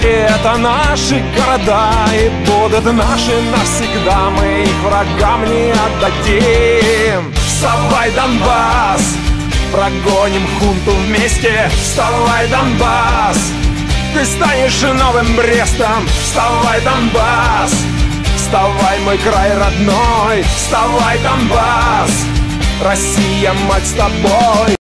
И это наши города, и будут наши навсегда. Мы их врагам не отдадим. Вставай, Донбасс, прогоним хунту вместе. Вставай, Донбасс, ты станешь новым Брестом. Вставай, Донбасс, вставай, мой край родной. Вставай, Донбасс, Россия, мать, с тобой.